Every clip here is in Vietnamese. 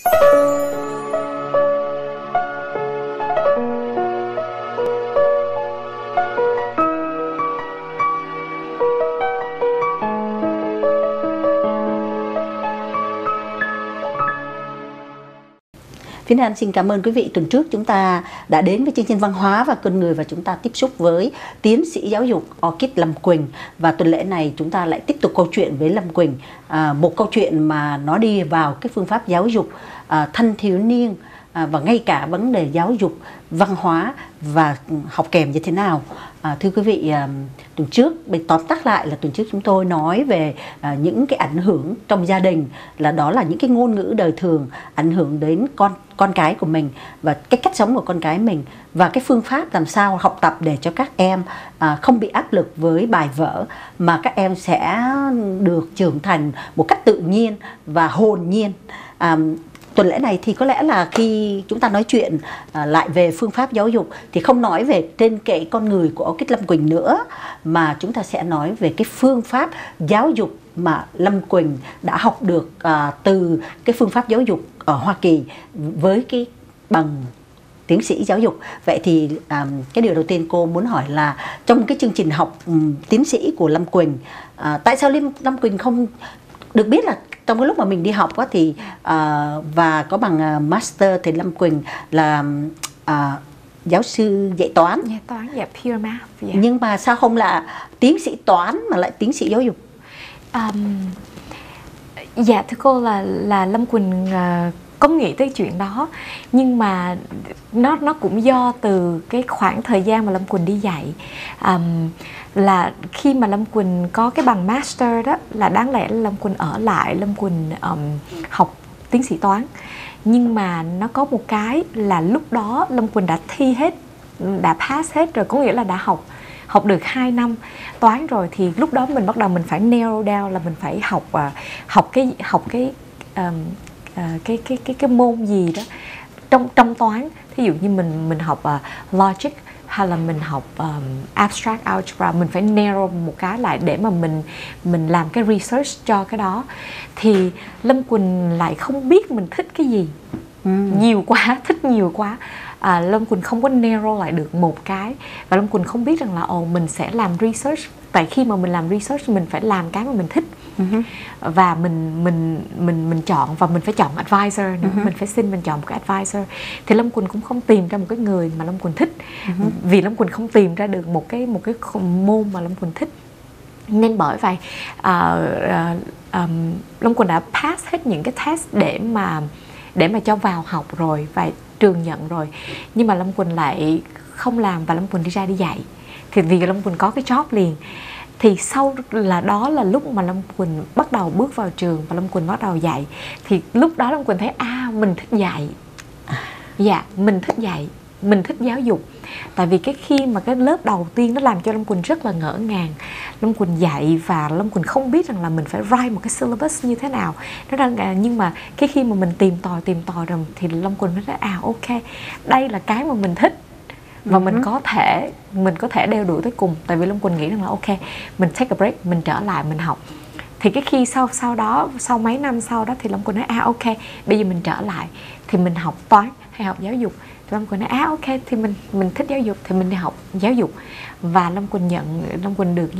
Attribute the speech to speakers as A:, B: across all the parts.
A: Phía Nam xin cảm ơn quý vị. Tuần trước chúng ta đã đến với chương trình văn hóa và con người và chúng ta tiếp xúc với tiến sĩ giáo dục Orchid Lâm Quỳnh. Và tuần lễ này chúng ta lại tiếp tục câu chuyện với Lâm Quỳnh. Một câu chuyện mà nó đi vào cái phương pháp giáo dục thanh thiếu niên và ngay cả vấn đề giáo dục văn hóa và học kèm như thế nào. Thưa quý vị, tuần trước, tóm tắt lại là tuần trước chúng tôi nói về những cái ảnh hưởng trong gia đình, đó là những cái ngôn ngữ đời thường ảnh hưởng đến con cái của mình và cái cách sống của con cái mình, và cái phương pháp làm sao học tập để cho các em không bị áp lực với bài vở, mà các em sẽ được trưởng thành một cách tự nhiên và hồn nhiên. Tuần lễ này thì có lẽ là khi chúng ta nói chuyện lại về phương pháp giáo dục thì không nói về trên cái con người của Orchid Lâm Quỳnh nữa, mà chúng ta sẽ nói về cái phương pháp giáo dục mà Lâm Quỳnh đã học được từ cái phương pháp giáo dục ở Hoa Kỳ với cái bằng tiến sĩ giáo dục. Vậy thì cái điều đầu tiên cô muốn hỏi là trong cái chương trình học tiến sĩ của Lâm Quỳnh, tại sao Lâm Quỳnh không được biết là trong cái lúc mà mình đi học á, thì và có bằng master thì Lâm Quỳnh là giáo sư dạy toán.
B: Dạy toán, dạ, pure math. Dạ.
A: Nhưng mà sao không là tiến sĩ toán mà lại tiến sĩ giáo dục?
B: Dạ thưa cô, là Lâm Quỳnh có nghĩ tới chuyện đó, nhưng mà nó cũng do từ cái khoảng thời gian mà Lâm Quỳnh đi dạy. Là khi mà Lâm Quỳnh có cái bằng master đó, là đáng lẽ là Lâm Quỳnh ở lại, Lâm Quỳnh học tiến sĩ toán. Nhưng mà nó có một cái là lúc đó Lâm Quỳnh đã thi hết, đã pass hết rồi, có nghĩa là đã học được 2 năm toán rồi, thì lúc đó mình bắt đầu mình phải narrow down, là mình phải học cái môn gì đó trong toán. Thí dụ như mình học logic hay là mình học abstract algebra, mình phải narrow một cái lại để mà mình làm cái research cho cái đó. Thì Lâm Quỳnh lại không biết mình thích cái gì, nhiều quá, thích nhiều quá. Lâm Quỳnh không có narrow lại được một cái, và Lâm Quỳnh không biết rằng là mình sẽ làm research. Tại khi mà mình làm research mình phải làm cái mà mình thích. Và mình chọn, và mình phải chọn advisor nữa. Mình phải xin mình chọn một cái advisor. Thì Lâm Quỳnh cũng không tìm ra một cái người mà Lâm Quỳnh thích, vì Lâm Quỳnh không tìm ra được một cái môn mà Lâm Quỳnh thích. Nên bởi vậy Lâm Quỳnh đã pass hết những cái test để mà cho vào học rồi, và trường nhận rồi, nhưng mà Lâm Quỳnh lại không làm, và Lâm Quỳnh đi dạy. Thì vì Lâm Quỳnh có cái job liền. Thì sau đó là lúc mà Lâm Quỳnh bắt đầu bước vào trường và Lâm Quỳnh bắt đầu dạy. Thì lúc đó Lâm Quỳnh thấy mình thích dạy. Dạ, mình thích dạy, mình thích giáo dục. Tại vì khi mà cái lớp đầu tiên nó làm cho Lâm Quỳnh rất là ngỡ ngàng. Lâm Quỳnh dạy và Lâm Quỳnh không biết rằng là mình phải write một cái syllabus như thế nào. Nhưng mà khi mà mình tìm tòi rồi thì Lâm Quỳnh mới nói ok, đây là cái mà mình thích. Và mình có thể đeo đuổi tới cùng. Tại vì Lâm Quỳnh nghĩ rằng là ok, mình take a break, mình trở lại mình học. Thì cái khi sau đó, sau mấy năm sau đó thì Lâm Quỳnh nói ok, bây giờ mình trở lại thì mình học toán hay học giáo dục. Thì Lâm Quỳnh nói ok, thì mình thích giáo dục thì mình đi học giáo dục. Và Lâm Quỳnh được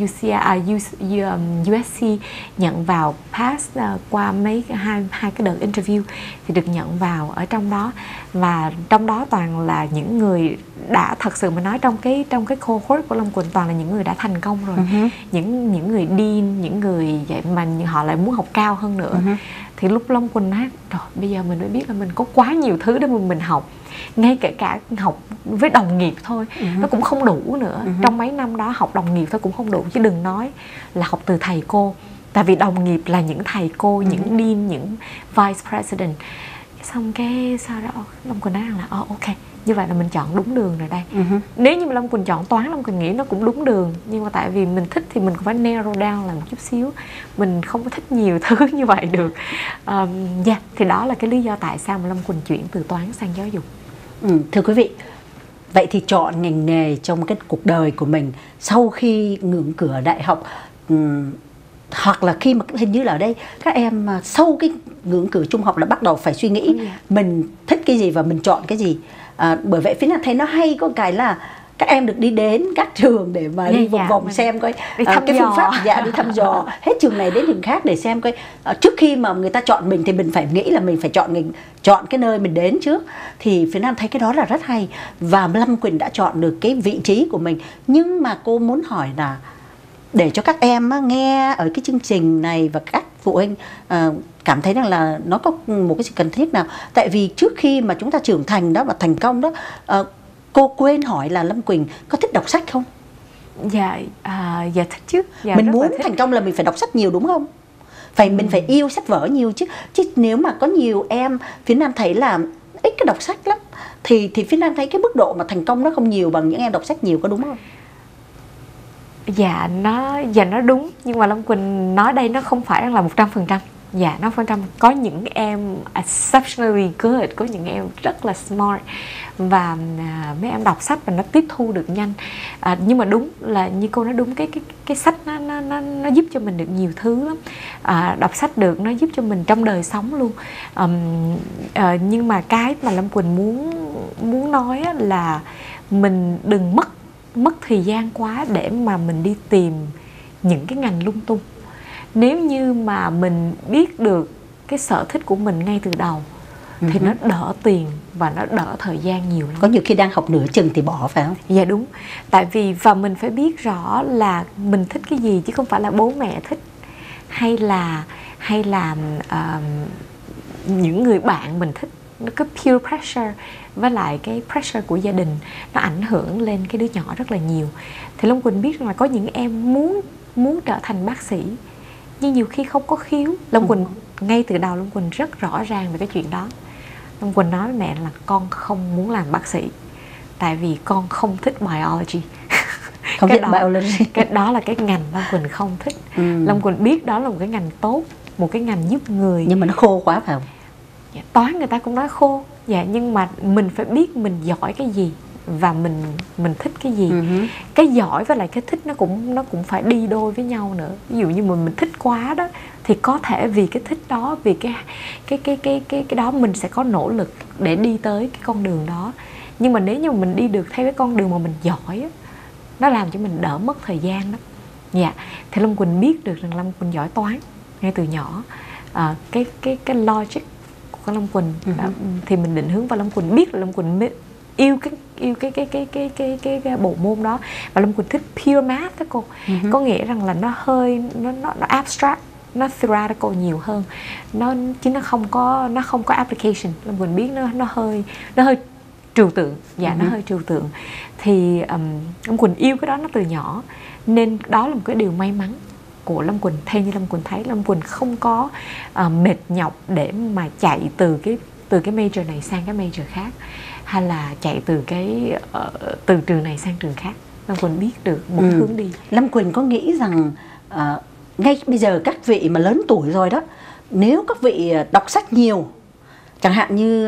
B: USC nhận vào, pass qua hai cái đợt interview thì được nhận vào ở trong đó. Và trong đó toàn là những người đã thật sự mà nói, trong cái cohort của Lâm Quỳnh toàn là những người đã thành công rồi. Những người dean, những người vậy mà họ lại muốn học cao hơn nữa. Thì lúc Lâm Quỳnh nói rồi, bây giờ mình mới biết là mình có quá nhiều thứ để mà mình học. Ngay cả học với đồng nghiệp thôi nó cũng không đủ nữa. Trong mấy năm đó học đồng nghiệp thôi cũng không đủ, chứ đừng nói là học từ thầy cô. Tại vì đồng nghiệp là những thầy cô, những dean, những vice president. Xong cái sau đó Lâm Quỳnh nói rằng là ok, như vậy là mình chọn đúng đường rồi đây. Nếu như mà Lâm Quỳnh chọn toán, Lâm Quỳnh nghĩ nó cũng đúng đường, nhưng mà tại vì mình thích thì mình cũng phải narrow down lại một chút xíu. Mình không có thích nhiều thứ như vậy được. Thì đó là cái lý do tại sao mà Lâm Quỳnh chuyển từ toán sang giáo dục.
A: Thưa quý vị, vậy thì chọn ngành nghề trong cái cuộc đời của mình sau khi ngưỡng cửa đại học, hoặc là khi mà hình như là ở đây các em sau cái ngưỡng cửa trung học là bắt đầu phải suy nghĩ mình thích cái gì và mình chọn cái gì. Bởi vậy phía Nam thấy nó hay có cái là các em được đi đến các trường để mà đi vòng vòng xem coi cái phương pháp đi thăm dò hết trường này đến trường khác để xem coi trước khi mà người ta chọn mình thì mình phải nghĩ là mình phải chọn cái nơi mình đến trước. Thì phía Nam thấy cái đó là rất hay, và Lâm Quỳnh đã chọn được cái vị trí của mình. Nhưng mà cô muốn hỏi là để cho các em nghe ở cái chương trình này và các phụ huynh cảm thấy rằng là nó có một cái sự cần thiết nào. Tại vì trước khi mà chúng ta trưởng thành đó và thành công đó, cô quên hỏi là Lâm Quỳnh có thích đọc sách không?
B: Dạ thích chứ.
A: Mình muốn thành công là mình phải đọc sách nhiều đúng không? Mình phải yêu sách vở nhiều chứ. Chứ nếu mà có nhiều em phía Nam thấy là ít cái đọc sách lắm thì phía Nam thấy cái mức độ mà thành công nó không nhiều bằng những em đọc sách nhiều, có đúng không?
B: Dạ nó đúng, nhưng mà Lâm Quỳnh nói đây nó không phải là 100%. Dạ, nó 100%. Có những em exceptionally good, có những em rất là smart và mấy em đọc sách và nó tiếp thu được nhanh. Nhưng mà đúng là như cô nói đúng, cái sách nó giúp cho mình được nhiều thứ lắm. Đọc sách được nó giúp cho mình trong đời sống luôn. Nhưng mà cái mà Lâm Quỳnh muốn nói là mình đừng mất thời gian quá để mà mình đi tìm những cái ngành lung tung. Nếu như mà mình biết được cái sở thích của mình ngay từ đầu thì nó đỡ tiền và nó đỡ thời gian nhiều lắm.
A: Có nhiều khi đang học nửa chừng thì bỏ, phải không?
B: Dạ đúng. Tại vì và mình phải biết rõ là mình thích cái gì, chứ không phải là bố mẹ thích hay là những người bạn mình thích. Nó có peer pressure với lại cái pressure của gia đình nó ảnh hưởng lên cái đứa nhỏ rất là nhiều. Thì Lâm Quỳnh biết rằng là có những em muốn trở thành bác sĩ nhưng nhiều khi không có khiếu. Lâm Quỳnh ngay từ đầu Lâm Quỳnh rất rõ ràng về cái chuyện đó. Lâm Quỳnh nói với mẹ là con không muốn làm bác sĩ tại vì con không thích biology.
A: Không thích biology.
B: Cái đó là cái ngành Lâm Quỳnh không thích. Lâm Quỳnh biết đó là một cái ngành tốt, một cái ngành giúp người.
A: Nhưng mà nó khô quá phải không?
B: Dạ, toán người ta cũng nói khô. Dạ, nhưng mà mình phải biết mình giỏi cái gì và mình thích cái gì. Cái giỏi với lại cái thích nó cũng phải đi đôi với nhau nữa. Ví dụ như mà mình thích quá đó thì có thể vì cái thích đó, vì cái đó mình sẽ có nỗ lực để đi tới cái con đường đó. Nhưng mà nếu như mà mình đi được theo cái con đường mà mình giỏi á, nó làm cho mình đỡ mất thời gian đó. Dạ, thì Lâm Quỳnh biết được rằng Lâm Quỳnh giỏi toán ngay từ nhỏ. Cái logic của Lâm Quỳnh thì mình định hướng, và Lâm Quỳnh biết là Lâm Quỳnh yêu cái bộ môn đó, và Lâm Quỳnh thích pure math đó cô. Có nghĩa rằng là nó hơi nó abstract, nó theoretical nhiều hơn, chứ nó không có application. Lâm Quỳnh biết nó hơi trừu tượng. Dạ, nó hơi trừu tượng. Thì Lâm Quỳnh yêu cái đó nó từ nhỏ, nên đó là một cái điều may mắn của Lâm Quỳnh. Theo như Lâm Quỳnh thấy, Lâm Quỳnh không có mệt nhọc để mà chạy từ cái major này sang cái major khác, hay là chạy từ trường này sang trường khác. Lâm Quỳnh biết được một hướng đi.
A: Lâm Quỳnh có nghĩ rằng ngay bây giờ các vị mà lớn tuổi rồi đó, nếu các vị đọc sách nhiều, chẳng hạn như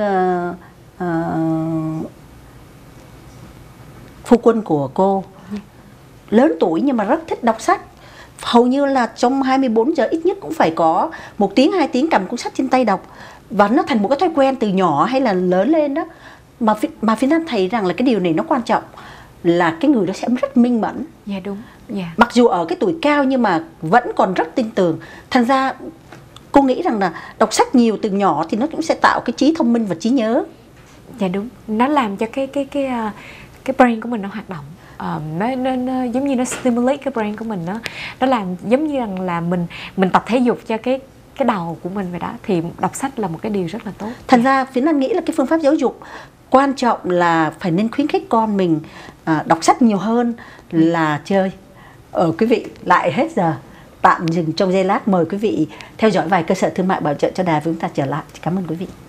A: phu quân của cô lớn tuổi nhưng mà rất thích đọc sách, hầu như là trong 24 giờ ít nhất cũng phải có 1 tiếng 2 tiếng cầm cuốn sách trên tay đọc, và nó thành một cái thói quen từ nhỏ hay là lớn lên đó. Mà phía Nam thấy rằng là cái điều này nó quan trọng là cái người đó sẽ rất minh mẫn.
B: Dạ đúng. Dạ.
A: Mặc dù ở cái tuổi cao nhưng mà vẫn còn rất tin tưởng. Thành ra cô nghĩ rằng là đọc sách nhiều từ nhỏ thì nó cũng sẽ tạo cái trí thông minh và trí nhớ.
B: Dạ đúng. Nó làm cho cái brain của mình nó hoạt động. Nó giống như nó stimulate cái brain của mình, nó làm giống như rằng là mình tập thể dục cho cái đầu của mình vậy đó. Thì đọc sách là một cái điều rất là tốt.
A: Thành ra phía Nam nghĩ là cái phương pháp giáo dục quan trọng là phải nên khuyến khích con mình đọc sách nhiều hơn là chơi. Quý vị, lại hết giờ, tạm dừng trong giây lát. Mời quý vị theo dõi vài cơ sở thương mại bảo trợ cho đài với chúng ta trở lại. Cảm ơn quý vị.